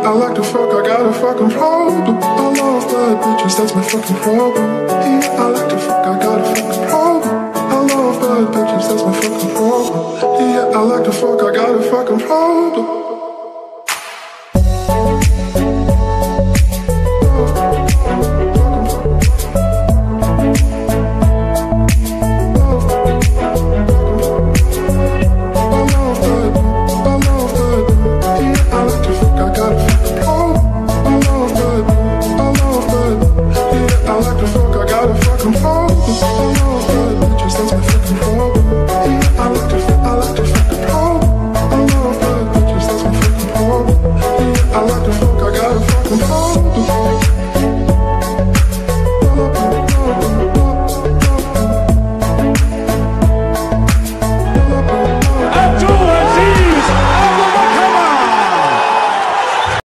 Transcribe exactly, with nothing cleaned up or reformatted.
I like to fuck, I got a fucking problem. I love bad bitches, that's my fucking problem. Yeah, I like to fuck, I got a fucking problem. I love bad bitches, that's my fucking problem. Yeah, I like to fuck, I got a fucking problem. I like to fuck, I got a fucking problem.